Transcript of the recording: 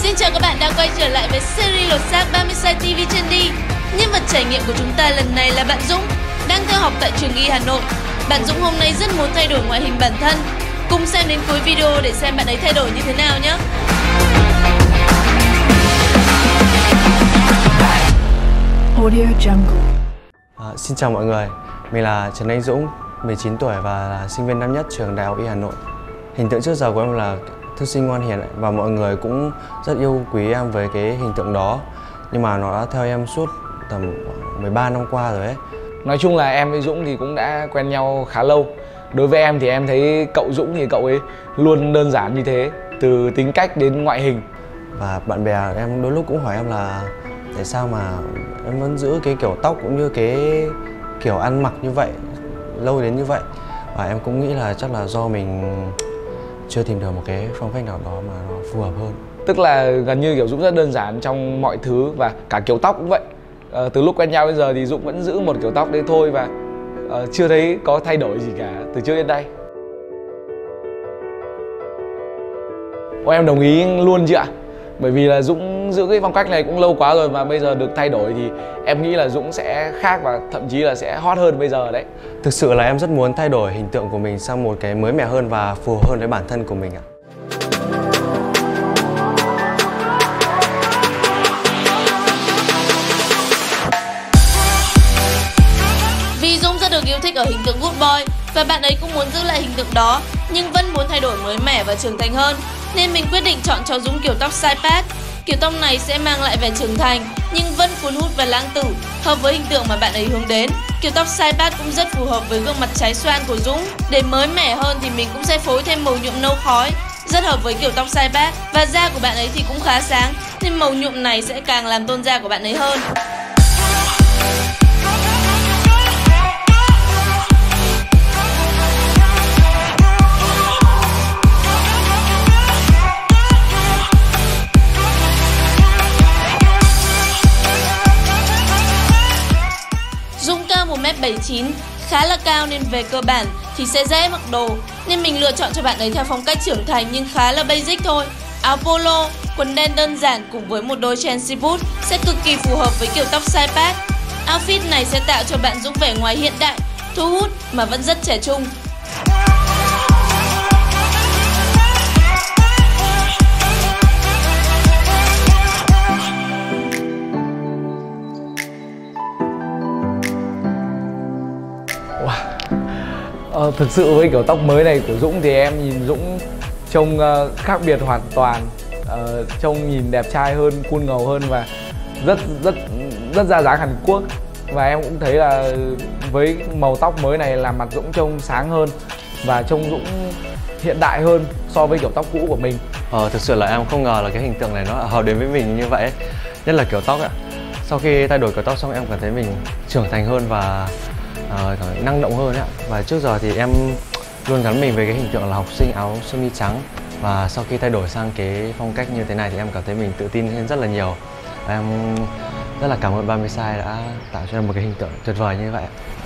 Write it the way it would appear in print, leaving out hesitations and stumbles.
Xin chào các bạn đã quay trở lại với series lột xác 30 size TV Trendy. Nhân vật trải nghiệm của chúng ta lần này là bạn Dũng, đang theo học tại trường Y Hà Nội. Bạn Dũng hôm nay rất muốn thay đổi ngoại hình bản thân. Cùng xem đến cuối video để xem bạn ấy thay đổi như thế nào nhé. Audio Jungle. Xin chào mọi người, mình là Trần Anh Dũng, 19 tuổi và là sinh viên năm nhất trường Đại học Y Hà Nội. Hình tượng trước giờ của em là thư sinh ngoan hiền và mọi người cũng rất yêu quý em với cái hình tượng đó. Nhưng mà nó đã theo em suốt tầm 13 năm qua rồi ấy. Nói chung là em với Dũng thì cũng đã quen nhau khá lâu. Đối với em thì em thấy cậu Dũng thì cậu ấy luôn đơn giản như thế, từ tính cách đến ngoại hình. Và bạn bè em đôi lúc cũng hỏi em là tại sao mà em vẫn giữ cái kiểu tóc cũng như cái kiểu ăn mặc như vậy lâu đến như vậy. Và em cũng nghĩ là chắc là do mình chưa tìm được một cái phong cách nào đó mà nó phù hợp hơn. Tức là gần như kiểu Dũng rất đơn giản trong mọi thứ và cả kiểu tóc cũng vậy. Từ lúc quen nhau đến giờ thì Dũng vẫn giữ một kiểu tóc đấy thôi và chưa thấy có thay đổi gì cả từ trước đến đây. Em đồng ý luôn chị ạ. Bởi vì là Dũng giữ cái phong cách này cũng lâu quá rồi mà bây giờ được thay đổi thì em nghĩ là Dũng sẽ khác và thậm chí là sẽ hot hơn bây giờ đấy. Thực sự là em rất muốn thay đổi hình tượng của mình sang một cái mới mẻ hơn và phù hợp hơn với bản thân của mình ạ. Vì Dũng rất được yêu thích ở hình tượng good boy và bạn ấy cũng muốn giữ lại hình tượng đó nhưng vẫn muốn thay đổi mới mẻ và trưởng thành hơn, nên mình quyết định chọn cho Dũng kiểu tóc side pat. Kiểu tóc này sẽ mang lại vẻ trưởng thành nhưng vẫn cuốn hút và lãng tử, hợp với hình tượng mà bạn ấy hướng đến. Kiểu tóc side pat cũng rất phù hợp với gương mặt trái xoan của Dũng. Để mới mẻ hơn thì mình cũng sẽ phối thêm màu nhuộm nâu khói, rất hợp với kiểu tóc side pat. Và da của bạn ấy thì cũng khá sáng nên màu nhuộm này sẽ càng làm tôn da của bạn ấy hơn. Dũng cao 1m79, khá là cao nên về cơ bản thì sẽ dễ mặc đồ, nên mình lựa chọn cho bạn ấy theo phong cách trưởng thành nhưng khá là basic thôi. Áo polo, quần đen đơn giản cùng với một đôi Chelsea boot sẽ cực kỳ phù hợp với kiểu tóc side pat. Outfit này sẽ tạo cho bạn Dũng vẻ ngoài hiện đại, thu hút mà vẫn rất trẻ trung. Thực sự với kiểu tóc mới này của Dũng thì em nhìn Dũng trông khác biệt hoàn toàn, trông nhìn đẹp trai hơn, cool ngầu hơn và rất ra dáng Hàn Quốc. Và em cũng thấy là với màu tóc mới này làm mặt Dũng trông sáng hơn và trông Dũng hiện đại hơn so với kiểu tóc cũ của mình. Thực sự là em không ngờ là cái hình tượng này nó hợp đến với mình như vậy ấy. Nhất là kiểu tóc ạ. Sau khi thay đổi kiểu tóc xong em cảm thấy mình trưởng thành hơn và năng động hơn ạ. Và trước giờ thì em luôn gắn mình với cái hình tượng là học sinh áo sơ mi trắng. Và sau khi thay đổi sang cái phong cách như thế này thì em cảm thấy mình tự tin hơn rất là nhiều. Và em rất là cảm ơn 30 size đã tạo cho em một cái hình tượng tuyệt vời như vậy.